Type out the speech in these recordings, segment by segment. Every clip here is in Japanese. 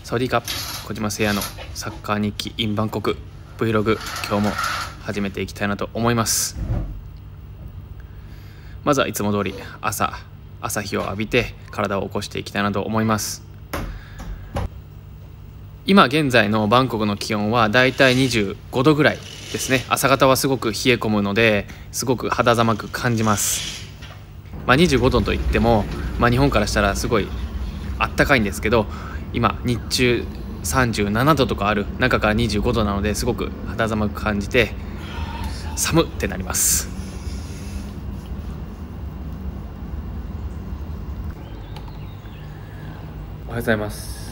サワディーカップ、小島誠也のサッカー日記 in バンコク Vlog、 今日も始めていきたいなと思います。まずはいつも通り朝日を浴びて体を起こしていきたいなと思います。今現在のバンコクの気温はだいたい25度ぐらいですね。朝方はすごく冷え込むのですごく肌寒く感じます。25度といっても、日本からしたらすごいあったかいんですけど、今日中37度とかある中から25度なのですごく肌寒く感じて寒ってなります。おはようございます。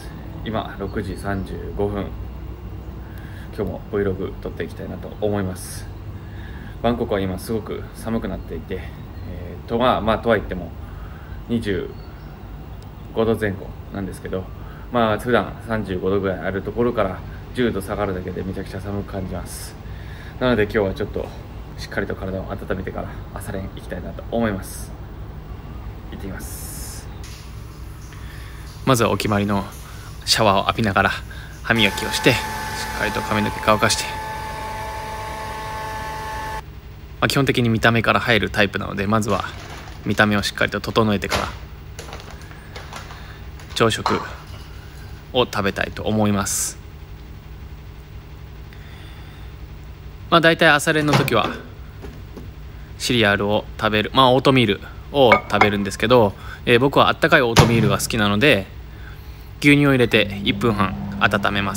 今6時35分、今日も Vlog 撮っていきたいなと思います。バンコクは今すごく寒くなっていて、とはいっても25度前後なんですけど、普段35度ぐらいあるところから10度下がるだけでめちゃくちゃ寒く感じます。なので今日はちょっとしっかりと体を温めてから朝練行きたいなと思います。行ってきます。まずはお決まりのシャワーを浴びながら歯磨きをして、しっかりと髪の毛乾かして、基本的に見た目から入るタイプなので、まずは見た目をしっかりと整えてから朝食を食べたいと思います。だいたい朝練の時はシリアルを食べる、オートミールを食べるんですけど、僕はあったかいオートミールが好きなので牛乳を入れて1分半温めます。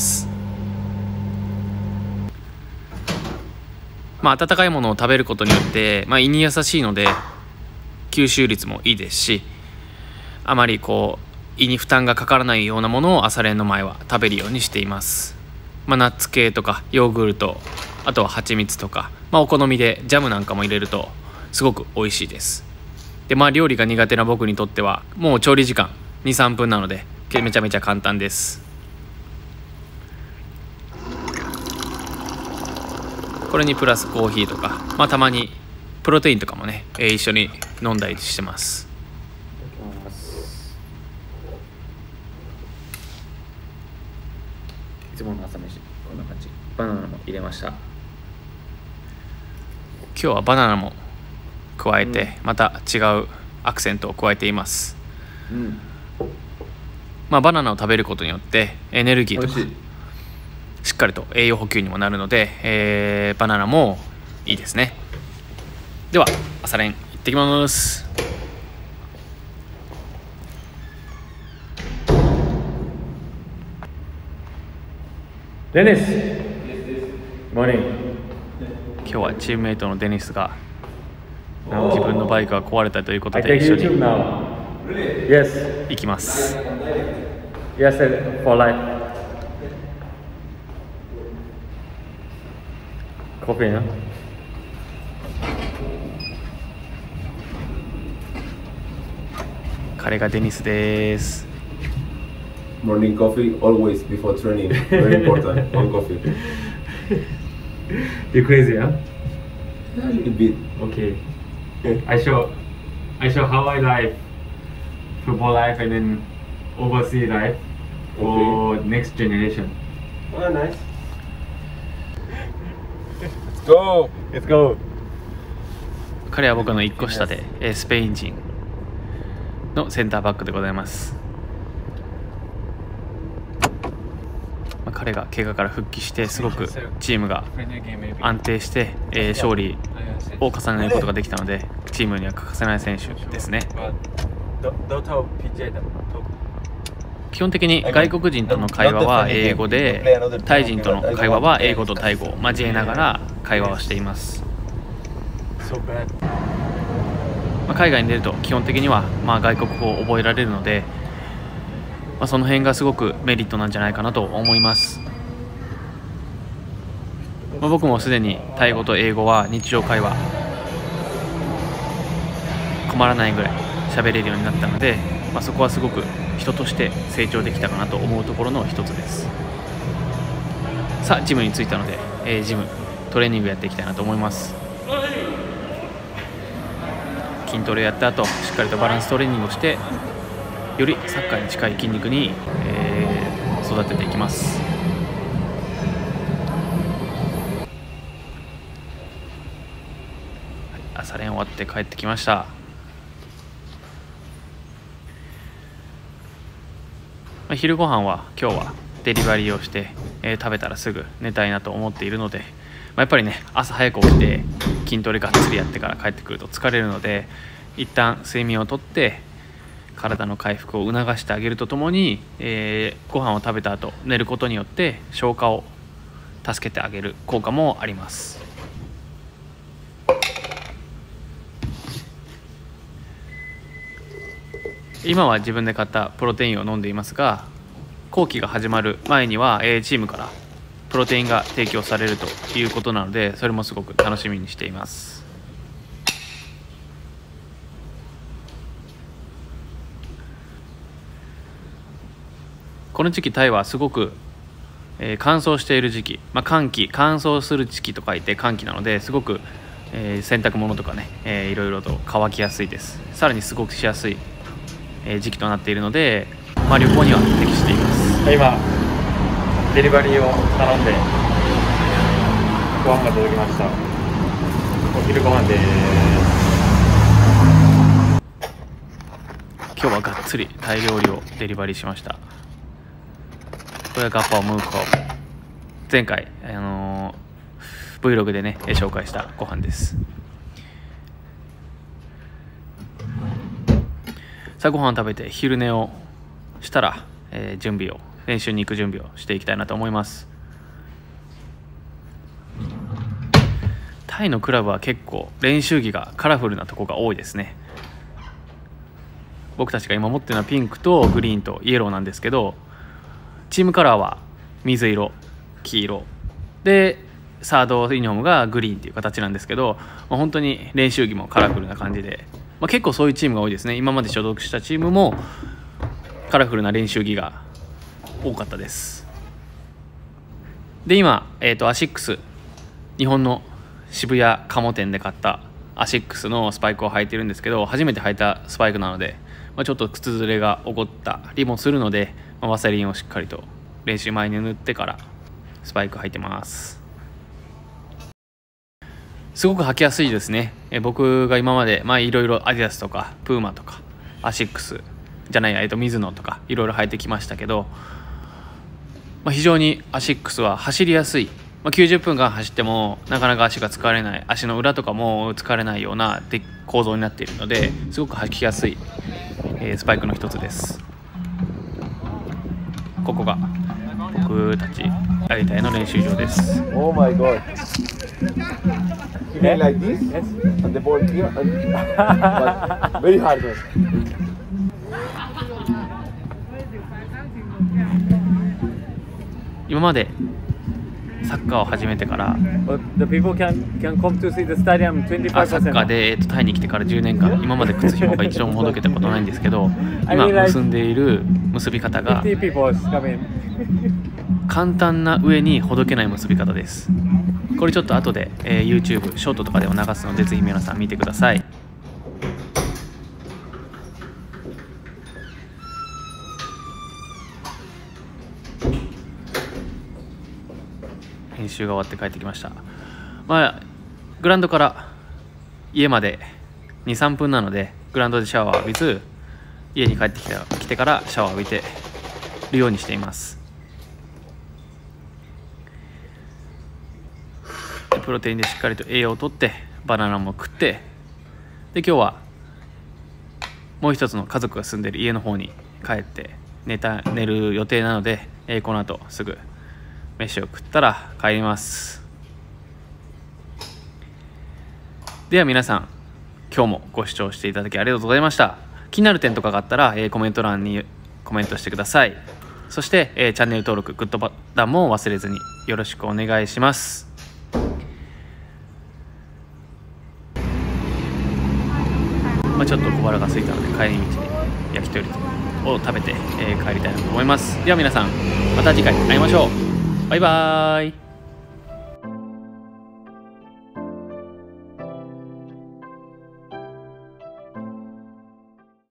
温かいものを食べることによって胃に優しいので吸収率もいいですし、あまり胃に負担がかからないようなものを朝練の前は食べるようにしています。ナッツ系とかヨーグルト、あとは蜂蜜とか、お好みでジャムなんかも入れるとすごく美味しいです。で料理が苦手な僕にとってはもう調理時間 2,3 分なのでめちゃめちゃ簡単です。これにプラスコーヒーとか、たまにプロテインとかもね、一緒に飲んだりしてます。いつもの朝飯こんな感じ。バナナも入れました。今日はバナナも加えて、また違うアクセントを加えています。バナナを食べることによってエネルギーとかしっかりと栄養補給にもなるので、バナナもいいですね。では朝練行ってきます。デニス、モーニング。今日はチームメイトのデニスが自分のバイクが壊れたということで一緒に行きます。Yes, for life. Coffee, no? 彼がデニスです。 Morning coffee always before training. Very important. One coffee. You crazy, huh? A little bit. Okay. I show how I like football life and then overseas life for next generation. Oh, nice. Let's go. Let's go. 彼は僕の1個下でスペイン人のセンターバックでございます。彼が怪我から復帰してすごくチームが安定して、勝利を重ねることができたのでチームには欠かせない選手ですね。基本的に外国人との会話は英語で、タイ人との会話は英語とタイ語を交えながら会話をしています。海外に出ると基本的には外国語を覚えられるので、その辺がすごくメリットなんじゃないかなと思います。僕もすでにタイ語と英語は日常会話困らないぐらい喋れるようになったので、そこはすごく人として成長できたかなと思うところの一つです。さあジムに着いたので、ジムトレーニングやっていきたいなと思います。筋トレやった後しっかりとバランストレーニングをして、よりサッカーに近い筋肉に、 育てていきます。朝練終わって帰ってきました。昼ご飯は今日はデリバリーをして、食べたらすぐ寝たいなと思っているので、やっぱりね、朝早く起きて筋トレがっつりやってから帰ってくると疲れるので、一旦睡眠をとって体の回復を促してあげるとともに、ご飯を食べた後寝ることによって消化を助けてあげる効果もあります。今は自分で買ったプロテインを飲んでいますが、後期が始まる前にはチームからプロテインが提供されるということなので、それもすごく楽しみにしています。この時期タイはすごく乾燥している時期、乾季、乾燥する時期と書いて乾季なので、すごく洗濯物とかね、いろいろと乾きやすいです。さらにすごくしやすい時期となっているので、旅行には適しています。今デリバリーを頼んでご飯が届きました。お昼ご飯です。今日はがっつりタイ料理をデリバリーしました。これはガッパオムーコ、前回Vlog でね紹介したご飯です。さあ、ご飯を食べて昼寝をしたら、練習に行く準備をしていきたいなと思います。タイのクラブは結構練習着がカラフルなとこが多いですね。僕たちが今持ってるのはピンクとグリーンとイエローなんですけど、チームカラーは水色、黄色で、サードユニフォームがグリーンっていう形なんですけど、本当に練習着もカラフルな感じで、結構そういうチームが多いですね。今まで所属したチームもカラフルな練習着が多かったです。で、今、アシックス、日本の渋谷鴨店で買ったアシックスのスパイクを履いてるんですけど、初めて履いたスパイクなので、ちょっと靴ずれが起こったりもするので、ワセリンをしっかりと練習前に塗ってからスパイク履いてます。すごく履きやすいですね。僕が今までいろいろアディダスとかプーマとかアシックスじゃない、ミズノとかいろいろ履いてきましたけど、非常にアシックスは走りやすい。90分間走ってもなかなか足が疲れない、足の裏とかも疲れないような構造になっているので、すごく履きやすいスパイクの一つです。ここが僕たちやりたいの練習場です。 Oh my god. You mean like this? Yes. And the ball here and but very hard. 今までサッカーを始めてから、 The people can come to see the stadium 25%. サッカーでタイに来てから10年間、今まで靴紐が一度もほどけたことないんですけど、今結んでいる結び方が簡単な上にほどけない結び方です。これちょっと後で、YouTube ショートとかでも流すので、ぜひ皆さん見てください。練習が終わって帰ってきました。グラウンドから家まで 2,3 分なので、グラウンドでシャワーを浴びず、家に帰ってきてからシャワーを浴びてるようにしています。プロテインでしっかりと栄養をとって、バナナも食って、で今日はもう一つの家族が住んでいる家の方に帰って寝る予定なので、この後すぐ飯を食ったら帰ります。では皆さん、今日もご視聴していただきありがとうございました。気になる点とかがあったら、コメント欄にコメントしてください。そして、チャンネル登録、グッドボタンも忘れずによろしくお願いします。ちょっと小腹が空いたので、帰り道に焼き鳥を食べて、帰りたいなと思います。では皆さん、また次回会いましょう。バイバーイ。